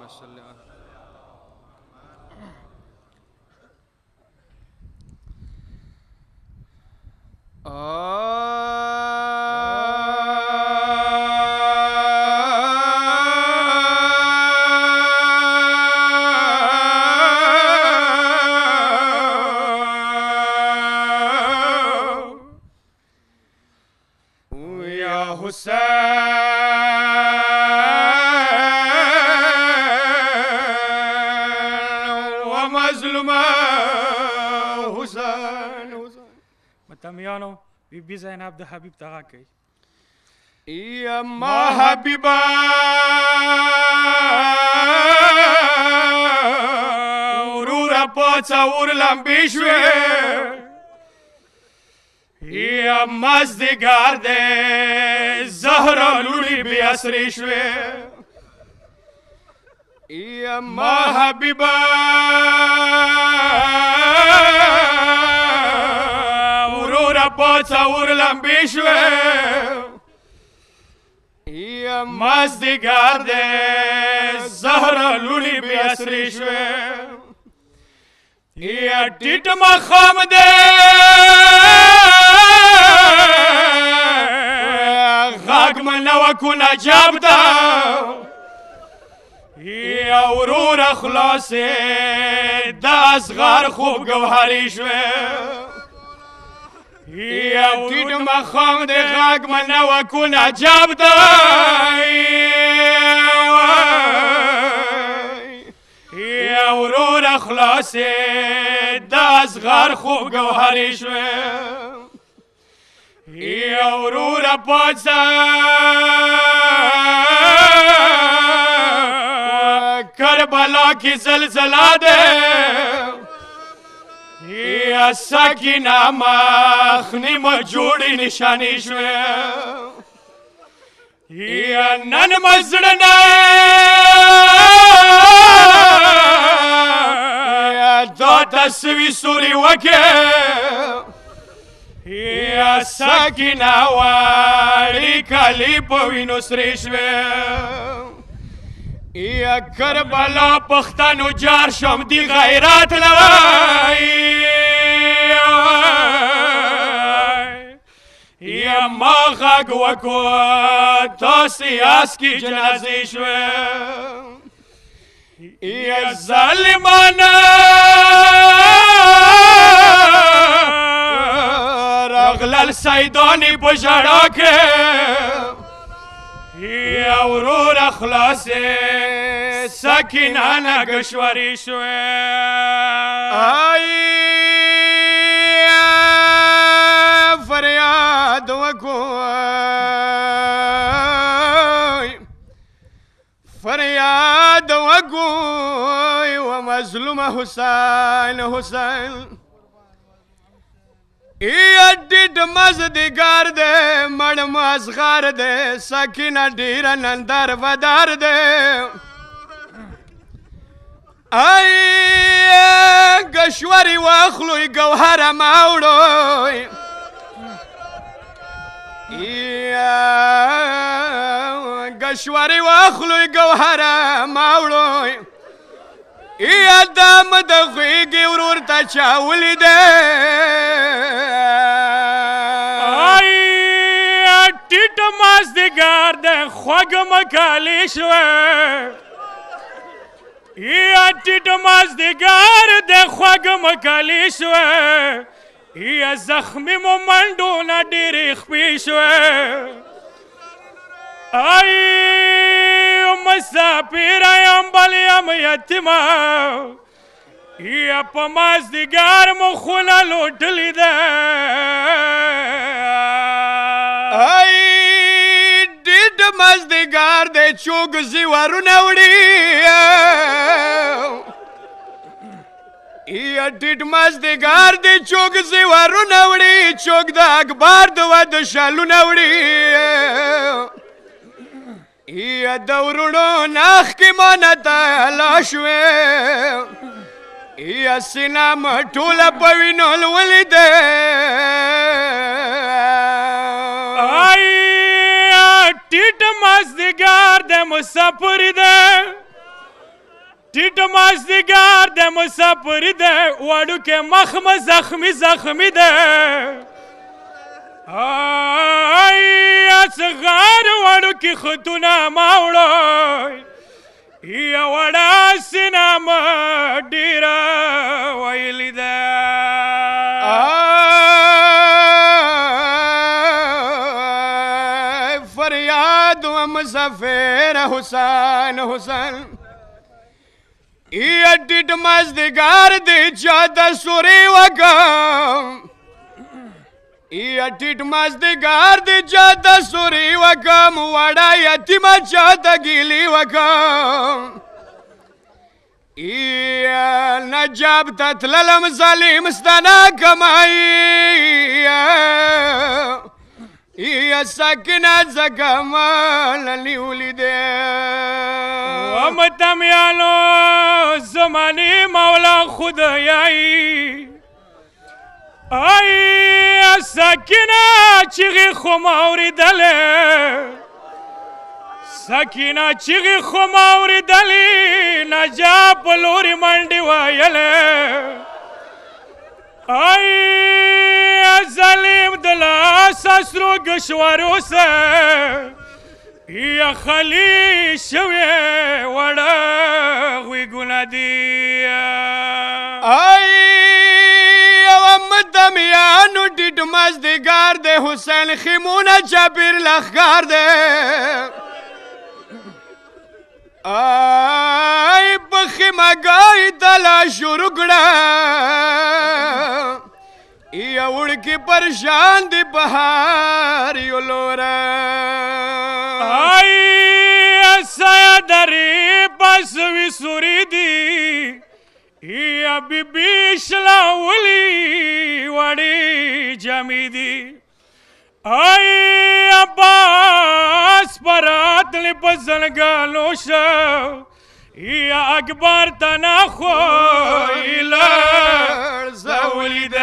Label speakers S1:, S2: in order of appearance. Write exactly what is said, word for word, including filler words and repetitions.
S1: صل على
S2: متمیانو بی بی زینب د حبیب دغه کوي
S3: یا ما حبیبا ورورا پاڅور لمبې شوې یا مازدیګر دی زهرا لوڼې بې اسرې شوې یا ما حبیبا پاڅور لمبې شوې یا مازدیګر دی زهرا لوڼې بې اسرې شوې یا ټیټ ماښام دی غږ مې نوکو نجاب ده یا وروره خلاصې د اصغر خوب ګوهرې شوې یا ټیټ ماښام د غږ مې نوکو نجاب دی یا وروره خلاصې د اصغر خوب ګوهرې شوې یا وروره پاڅه کربلا کې زلزله ده یا سکینه مخنی ما جوړې نشانې شوې یا نن مې زړه نه یا دا تصویر سوري وکې یا سکینه وړې کالي په وینو سرې شوې یا کربلا پښتنو جار شم دی غیرت لوی یا ما غږ وکړو تاسې آس کې جنازې شوې یا ظالمانه راغلل سیدانې په ژړا کې یا وروره خلاصې سکینه نګشورې شوې فریاد وکوی فریاد وکوی و مظلوم حسین حسین یا ډیډ مازدیګر دی مړ مازغر دی سکینه ډیره نندر ودار دی ای ګشوري واخلوی ګوهره ماوړوی یا ګشوري واخلوی ګوهره ماوړوی یا دام د غېږې ورور ته چا ولیدی
S2: ټیټ مازدیګر دی خوږ مکالې شوې یا ټیټ مازدیګر دی خوږ مکالې شوې یا زخمي مو منډو نه ډېرې خپې شوې ای مسافره یم بل یم یتیمه یا په مازدیګر مو خونه لوټلې ده
S3: ای ډېډ مازدیګر دی چوک زیورونه وړي یا ډېډ مازدیګر دی چوک زیورونه وړي چوک د اکبر د واده شالونه وړي یا د وروڼو ناخ کې مانه تالا شوې یا سینه مې ټوله په وینو لولیدې
S2: ټیټ مازدیګر دی مسافر دی ټیټ مازدیګر د مسافر دی وړوکی مخ مه زخمي زخمي دی اصغر وړوکي خطونه ما وړوی یا وړه سینه مه ډېره ویلې ده
S3: فریاد و مسافر حسین حسین یا ټیټ مازدیګر دی چا د سوري وکم یا ټیټ مازدیګر دی چا د سوري وکم وړه یتیمه چا د ګیلي وکم یا نجاب ته تللم ظالم ستانه کمایي یا ساکنه زګمل نیولې ده
S2: ومتمیانو زمانې مولا خدایي ای ساکنه چیغې خو ما اورېدلې ساکنه چیغې خو ما اورېدلې نجاب په لورې منډې ویلې ای ظالم د لاسه سرو ګشوارو سه یا خالي شوې وړه غوږونه دي
S3: ای دمیانو ټیټ مازدیګر دی حسین خیمونه چاپیر لښکر دی ای په خیمهګۍ تلا شروع کړه یا وړکي پرشان دی بهار یو لوره
S2: ای سایه درې پسوي سوري دي یا بیبي شلاولي وړې جامې دي ای عباس په راتلې په زنګالو شه یا اکبر ته ناخوی لړ زولي